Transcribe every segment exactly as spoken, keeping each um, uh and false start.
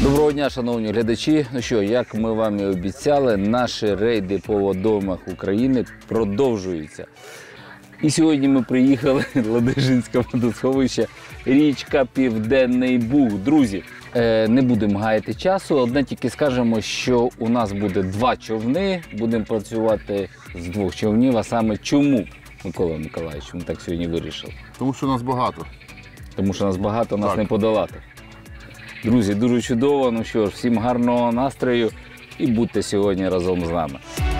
Доброго дня, шановні глядачі. Ну що, як ми вам і обіцяли, наші рейди по водоймах України продовжуються. І сьогодні ми приїхали в Ладижинське водосховище, річка Південний Буг. Друзі, не будемо гаяти часу, одне тільки скажемо, що у нас буде два човни, будемо працювати з двох човнів, а саме чому, Микола Миколаївич, ми так сьогодні вирішили? Тому що нас багато. Тому що нас багато, нас Так. не подолати. Друзі, дуже чудово, ну що ж, всім гарного настрою і будьте сьогодні разом з нами.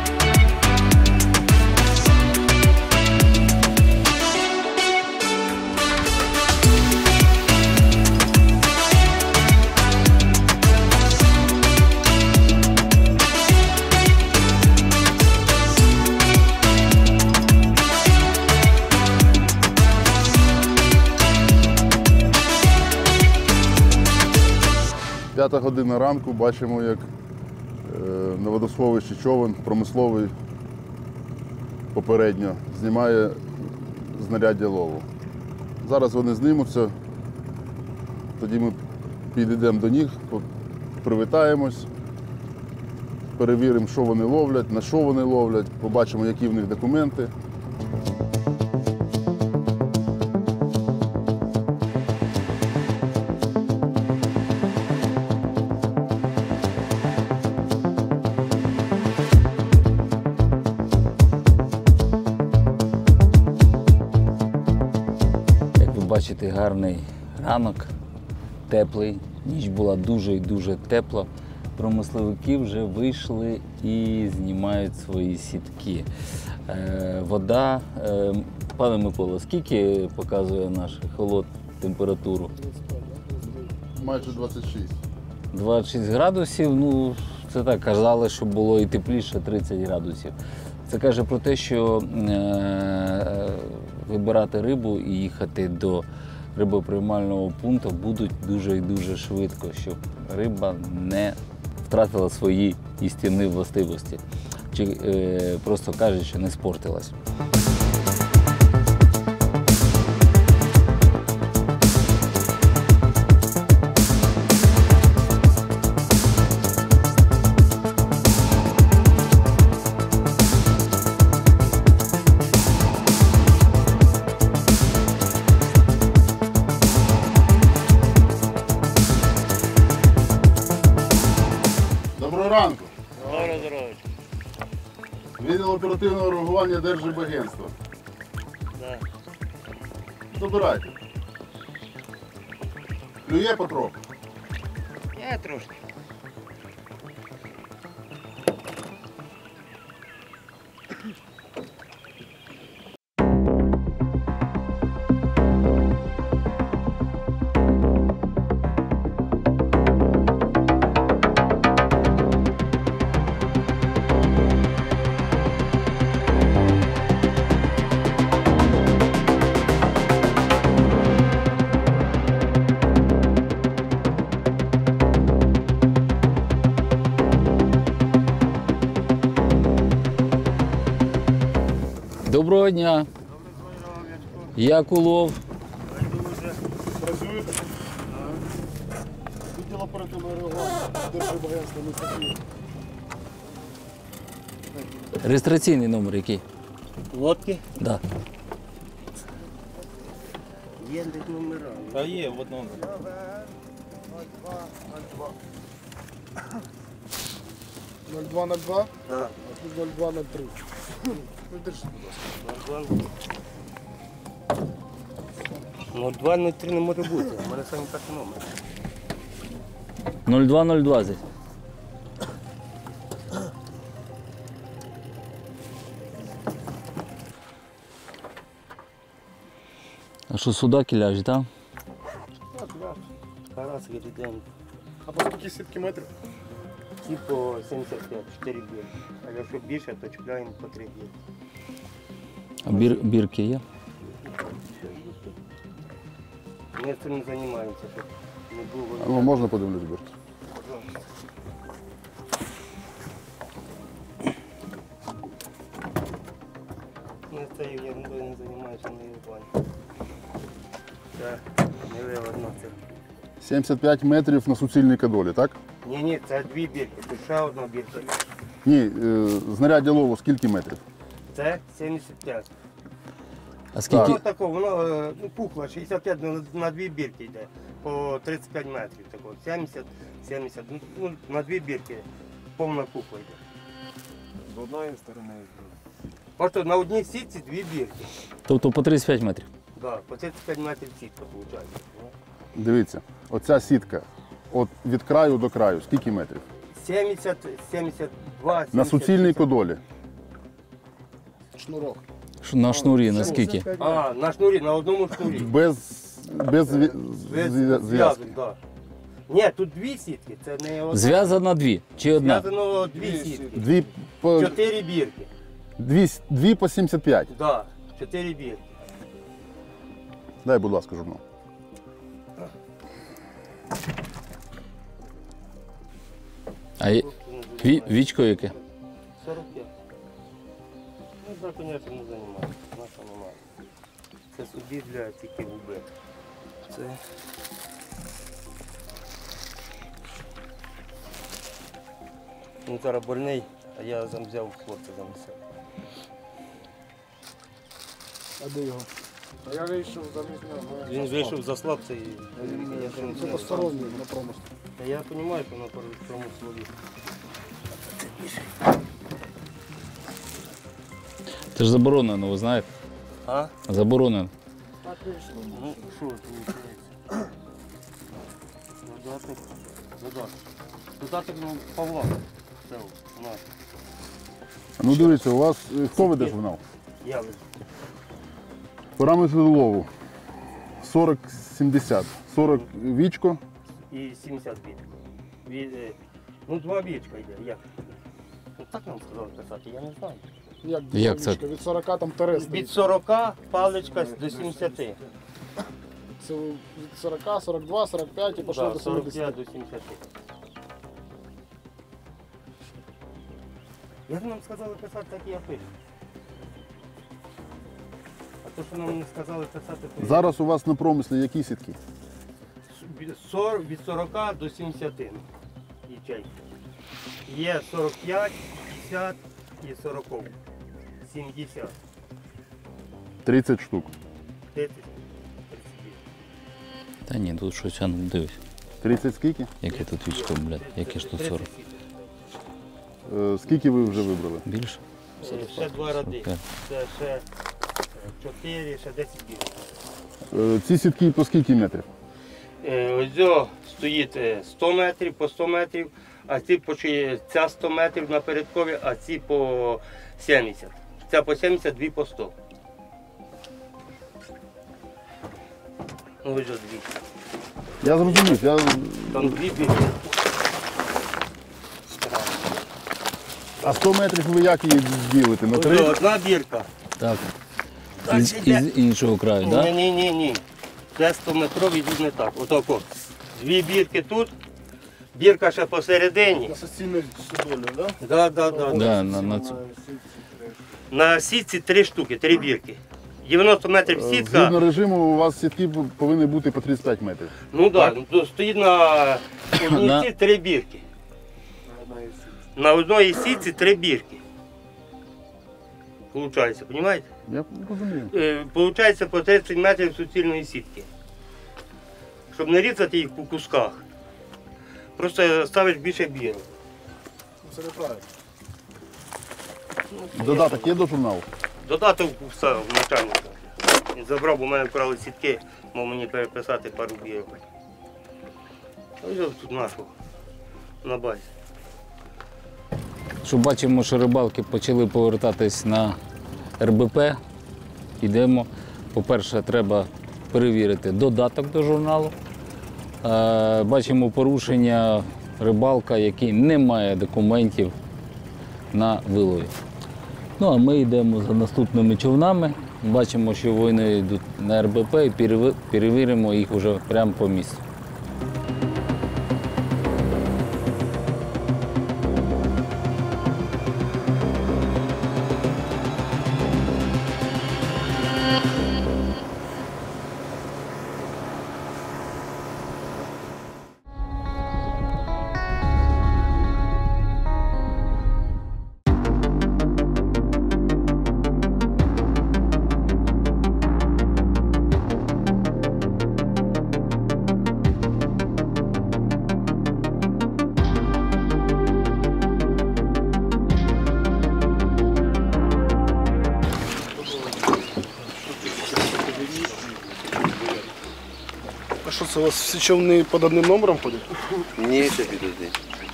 П'ята година ранку, бачимо, як на водосховищі човен промисловий попередньо знімає знаряддя лову. Зараз вони знімуться, тоді ми підійдемо до них, привітаємось, перевіримо, що вони ловлять, на що вони ловлять, побачимо, які в них документи. Бачите, гарний ранок, теплий, ніч була дуже і дуже тепла. Промисловики вже вийшли і знімають свої сітки. Е, вода, е, пане Микола, скільки показує наш холод температуру? Майже двадцять шість. двадцять шість градусів, ну це так, казали, що було і тепліше, тридцять градусів. Це каже про те, що е, вибирати рибу і їхати до рибоприймального пункту будуть дуже і дуже швидко, щоб риба не втратила свої істинні властивості. Чи е, просто кажуть, що не спортилась. Доброго ранку! Доброго здоров'я. Відділ оперативного реагування Держрибагентства. Да. Добирайте. Клює потроху. Я трошки. Доброго дня! Як улов? Працюєте? Відділ оперативного реагування Держрибагентства міста Києва. Реєстраційний номер який? Лодки? Да. Є десь номера. А є в одному. нуль два нуль два? Так. нуль два нуль три. Держіть, будь ласка. Ну, два нуль три не може бути. У мене саме перший номер. нуль два нуль двадцять. А що, судак і ляж, так? Так, да. Карас, гріден. А по скільки сітки метрів? Ті по сімдесят п'ять, чотири бій. А якщо більше, то чіпляємо по три бій. А бір, бірки є? Ми цим не займаємося, щоб не було. Ну, можна подивлюсь, Берт? Ми цією ерундою не займаємося, не в плані. Це не виводно, це сімдесят п'ять метрів на суцільній кадолі, так? Ні, ні, це дві бірки, тут ще одна бірка. Ні, е, знаряддя лову скільки метрів? Це сімдесят п'ять. А скільки? Воно тако, воно е, ну, пухло, шістдесят п'ять на, на дві бірки йде, по тридцять п'ять метрів. Тако, сімдесят, сімдесят, ну, ну, на дві бірки повна купа йде. З одної сторони. Просто на одній сітці дві бірки. Тобто по тридцять п'ять метрів. Да, по тридцять п'ять метрів сітка виходить. Дивіться, оця сітка от від краю до краю, скільки метрів? сімдесят, сімдесят два, сімдесят. На суцільній кодолі. Шнурок. Ш- На шнурі наскільки? А, на шнурі, на одному шнурі. Без, без зв'я- Без зв'я- зв'язки. зв'язок, да. Ні, тут дві сітки, це не одна. Зв'язана дві чи одна? Зв'язано дві Дві сітки. сітки. Дві по, Чотири бірки. дві, дві по сімдесят п'ять. Да, чотири бірки. Дай, будь ласка, журнал. А є- ві- вічко яке? сорок п'ять. Ну, так, звісно, не займається. Наша немає. Це собі для тільки губи. Це. Він зараз больний, а я там взяв хлопця замість себе. А де його? А я вийшов замість нього. Він вийшов за хлопця і я ж не Це знаю. посторонній на промислі. Та я розумію, що на цьому слові. Це ж заборонено, ви знаєте? А? Заборонено. Так вийшло. Ну, що тут виходить? Додаток. Додаток. Додаток ну, Павла. Це у нас. Ну дивіться, у вас е, хто веде журнал? Я лише. Параметри лову сорок сімдесят. сорок вічко, І сімдесят біток. Від, е, ну, два бічка йде. Як? Ну, так нам сказали писати, я не знаю. Як, Як це? Від сорока там тире Від стоїть. сорока паличка до сімдесяти. Це від сорока, сорок два, сорок п'ять і пішло Да, до сорок п'ять сімдесят. до сімдесяти. Як нам сказали писати, так і я пишу. А то, що нам не сказали писати, то я- Зараз у вас на промислі які сітки? Від сорок- від сорока до сімдесяти ячейки. Є сорок п'ять, п'ятдесят і сорок. сімдесят. тридцять штук. тридцять. тридцять є. Та ні, тут щось я не дивись. тридцять скільки? Яке тут вічко, блядь, яке ж тут сорок? тридцять сіток. Е, скільки ви вже вибрали? Більше? Е, Ще два ради. сорок п'ять. Це ще е, чотири, ще десять бігів. Е, ці сітки по скільки метрів? Е, Ось о, стоїть е, сто метрів по сто метрів, а ці по чи- ця сто метрів на передкові, а ці по сімдесят. Ця по сімдесят, дві по сто. Ну ось о, дві. Я зрозумів, я Там дві біги. а сто метрів ви як її ділите? На Ось три? о, одна бірка. Так. Так, Із, ще йде. із іншого краю, Ні, так? Да? ні, ні, ні. Це сто метрові йдуть не так. Отако. Дві бірки тут, бірка ще посередині. На суцільній судолі, так? Да, да, да, да. Да, на, на цю. На сітці три штуки, три бірки. дев'яносто метрів Е, сітка. Згідно режиму у вас сітки повинні бути по тридцять п'ять метрів. Ну так, да, стоїть на одній На- сітці три бірки. На одній сітці три бірки. Получається, розумієте? Я розумію. Е, Получається по тридцять метрів суцільної сітки. Щоб не різати їх по кусках. Просто ставиш більше бірок. Це неправильно. Додаток є до журналу? Додаток все в начальника. Він забрав, бо в мене вкрали сітки, мав мені переписати пару бірок. Ось тут нашого на базі. Що бачимо, що рибалки почали повертатись на ер бе пе. Йдемо. По-перше, треба перевірити додаток до журналу. Е, Бачимо порушення рибалка, який не має документів на вилові. Ну, а ми йдемо за наступними човнами. Бачимо, що вони йдуть на ер бе пе і переви- перевіримо їх вже прямо по місцю. А що це у вас всі човни під одним номером ходять? Ні, це підожди.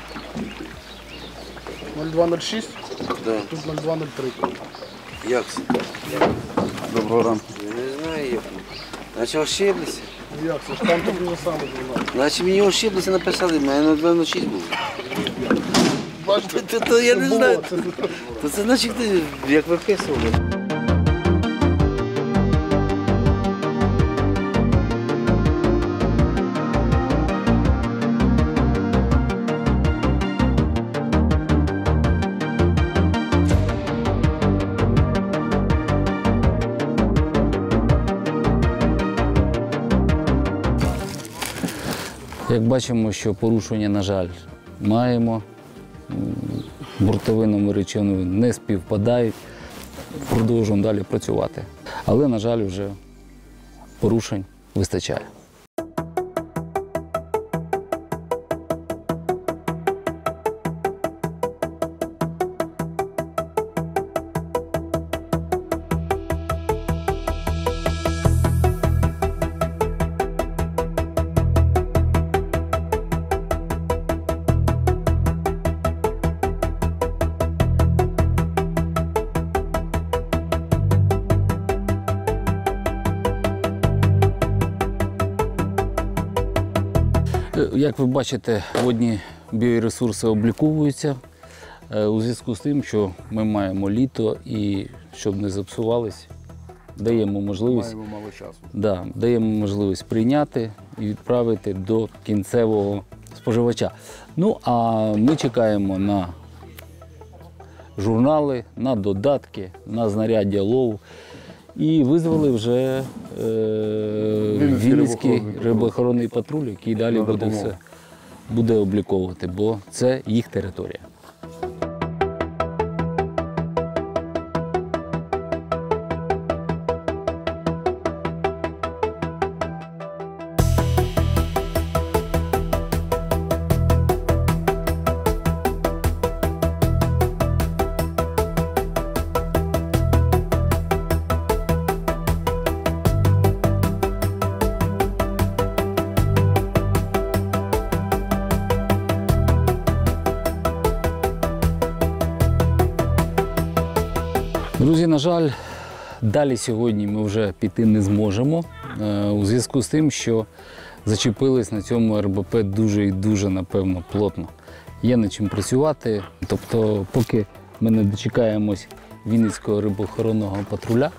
нуль два нуль шість, Да. тут нуль два нуль три. Як це? Доброго ранку. Я не знаю, як. Наче ошиблися. Ну як це ж там таке саме було. Наче мені ошиблися, написали, в мене нуль два нуль шість було. Бачите, То, то я не було, знаю. це- То це значить, ти як виписували. Як бачимо, що порушення, на жаль, маємо. М, Бортові номери човнів не співпадають. Продовжуємо далі працювати. Але, на жаль, вже порушень вистачає. Як ви бачите, водні біоресурси обліковуються е, у зв'язку з тим, що ми маємо літо і щоб не запсувались, даємо можливість, Маємо мало часу. да, даємо можливість прийняти і відправити до кінцевого споживача. Ну, а ми чекаємо на журнали, на додатки, на знаряддя лову. І визвали вже е, Вінницький Вінницький рибоохоронний рибоохоронний патруль, який далі На буде допомогу. все буде обліковувати, бо це їх територія. Друзі, на жаль, далі сьогодні ми вже піти не зможемо е, у зв'язку з тим, що зачепились на цьому ер бе пе дуже і дуже, напевно, плотно. Є над чим працювати. Тобто, поки ми не дочекаємось Вінницького рибоохоронного патруля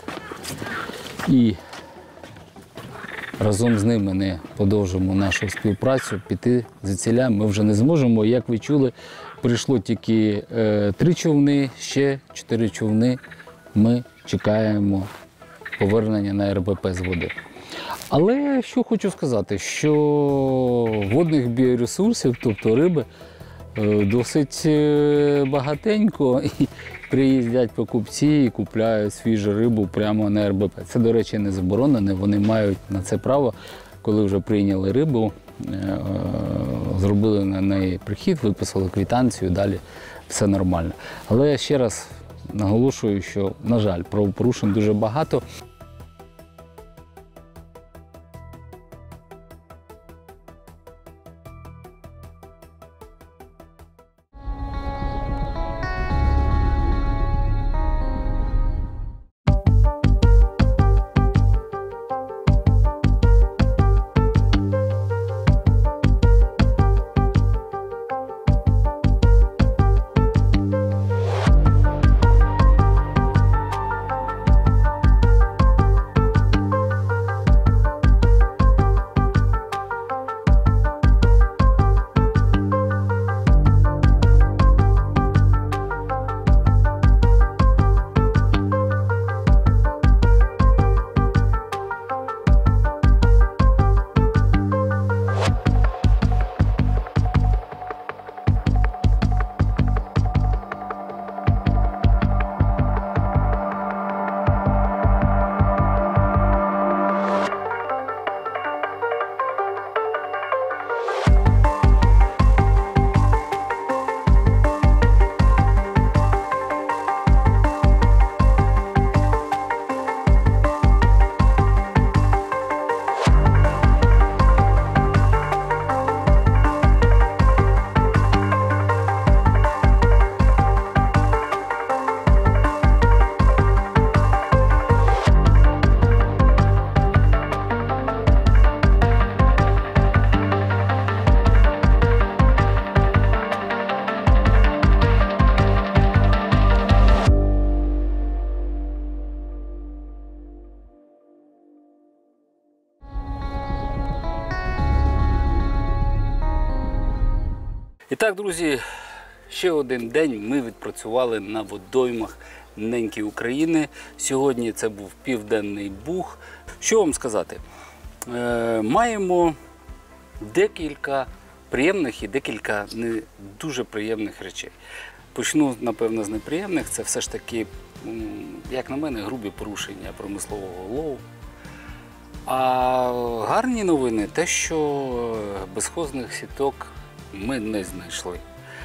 і разом з ними не продовжимо нашу співпрацю, піти звідсіля ми вже не зможемо. Як ви чули, прийшло тільки е, три човни, ще чотири човни. Ми чекаємо повернення на ер бе пе з води. Але що хочу сказати, що водних біоресурсів, тобто риби, е, досить е, багатенько. І приїздять покупці і купляють свіжу рибу прямо на ер бе пе. Це, до речі, не заборонено, вони мають на це право, коли вже прийняли рибу, е, зробили на неї прихід, виписали квитанцію, далі все нормально. Але я ще раз наголошую, що, на жаль, правопорушень дуже багато. І так, друзі, ще один день ми відпрацювали на водоймах неньки України. Сьогодні це був Південний Буг. Що вам сказати? Е, маємо декілька приємних і декілька не дуже приємних речей. Почну, напевно, з неприємних. Це все ж таки, як на мене, грубі порушення промислового лову. А гарні новини – те, що безхозних сіток ми не знайшли.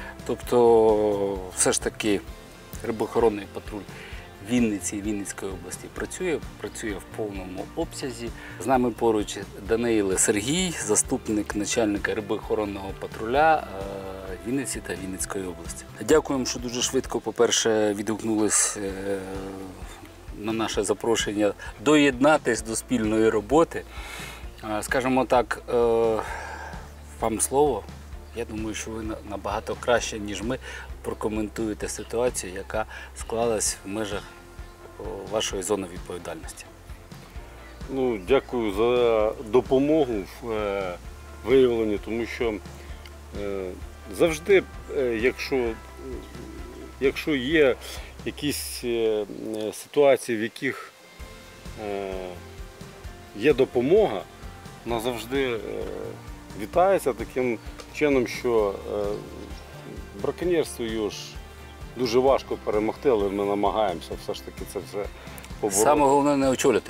Тобто, все ж таки, рибоохоронний патруль Вінниці і Вінницької області працює, працює в повному обсязі. З нами поруч Даниїле Сергій, заступник начальника рибоохоронного патруля Вінниці та Вінницької області. Дякуємо, що дуже швидко, по-перше, відгукнулись на наше запрошення доєднатись до спільної роботи. Скажімо так, вам слово. Я думаю, що ви набагато краще, ніж ми, прокоментуєте ситуацію, яка склалась в межах вашої зони відповідальності. Ну, дякую за допомогу в е, виявленні, тому що е, завжди, е, якщо, якщо є якісь е, ситуації, в яких е, є допомога, вона завжди е, вітається таким чином, що е, браконьєрство його ж дуже важко перемогти, але ми намагаємося все ж таки це все побороти. Саме головне не очолити.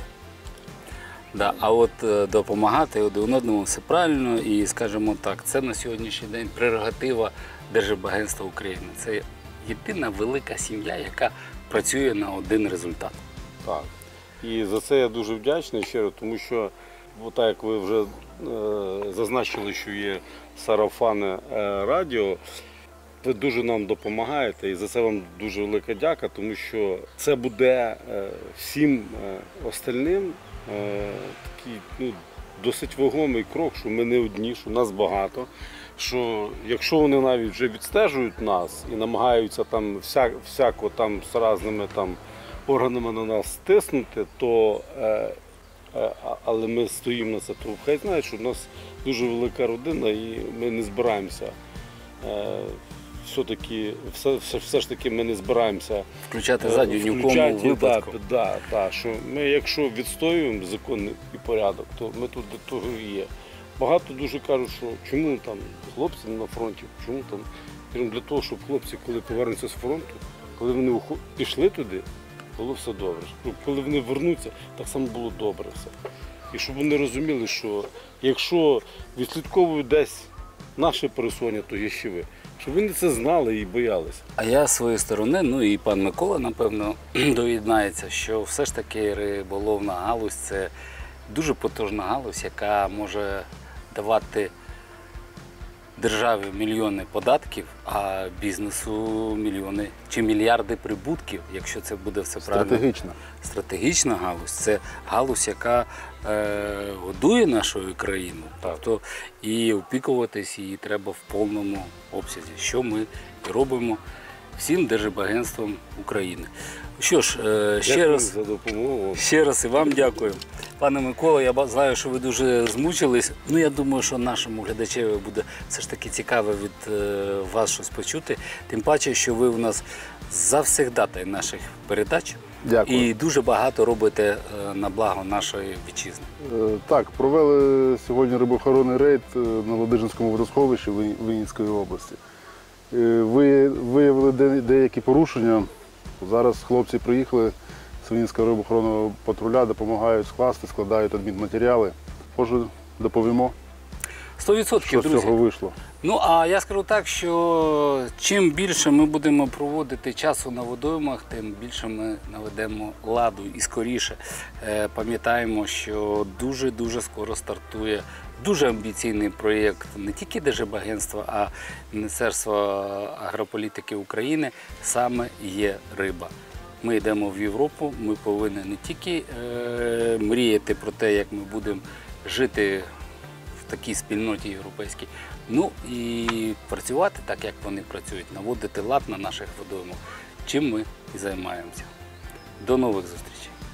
Да, а от е, допомагати один одному все правильно і, скажімо так, це на сьогоднішній день прерогатива Держбагентства України. Це єдина велика сім'я, яка працює на один результат. Так. І за це я дуже вдячний щиро, тому що, так як ви вже е, зазначили, що є сарафани е, радіо, ви дуже нам допомагаєте і за це вам дуже велика дяка, тому що це буде е, всім е, остальним е, такий ну, досить вагомий крок, що ми не одні, що нас багато, що якщо вони навіть вже відстежують нас і намагаються там вся, всяко там з різними там органами на нас стиснути, то е, е, але ми стоїмо на це, то хай знають, що в нас дуже велика родина і ми не збираємося. Е, Все-таки, все, все, все ж таки ми не збираємося Включати задню ні в кому включати, випадку. Да, да, да, що ми, якщо відстоюємо закон і порядок, то ми тут до того і є. Багато дуже кажуть, що чому там хлопці на фронті, чому там, Кажу, для того, щоб хлопці, коли повернуться з фронту, коли вони пішли туди, було все добре. Щоб коли вони вернуться, так само було добре все. І щоб вони розуміли, що якщо відслідковують десь наше пересування, то є ще ви. Щоб вони це знали і боялися. А я з своєї сторони, ну і пан Микола, напевно, доєднається, що все ж таки риболовна галузь – це дуже потужна галузь, яка може давати державі мільйони податків, а бізнесу мільйони чи мільярди прибутків, якщо це буде все правильно. Стратегічна. Стратегічна галузь – це галузь, яка е, годує нашу країну. Тобто і опікуватись її треба в повному обсязі, що ми і робимо всім Держбагентством України. Що ж, е, ще Дякую раз, за допомогу. ще раз і вам дякую. Пане Микола, я ба- знаю, що ви дуже змучились. Ну, я думаю, що нашому глядачеві буде все ж таки цікаво від е, вас щось почути. Тим паче, що ви у нас завсегдатай наших передач. Дякую. І дуже багато робите е, на благо нашої вітчизни. Е, Так, провели сьогодні рибоохоронний рейд е, на Ладижинському водосховищі Вин- Вінницької області. Е, Ви виявили де- деякі порушення. Зараз хлопці приїхали з Вінницького рибоохоронного патруля, допомагають скласти, складають адмінматеріали. Може, доповімо, сто відсотків, що з друзі. цього вийшло. Ну, а я скажу так, що чим більше ми будемо проводити часу на водоймах, тим більше ми наведемо ладу і скоріше. Е, Пам'ятаємо, що дуже-дуже скоро стартує дуже амбіційний проєкт не тільки Держбагентства, а Міністерства агрополітики України, саме є риба. Ми йдемо в Європу, ми повинні не тільки е, мріяти про те, як ми будемо жити в такій спільноті європейській, ну і працювати так, як вони працюють, наводити лад на наших водоймах, чим ми і займаємося. До нових зустрічей!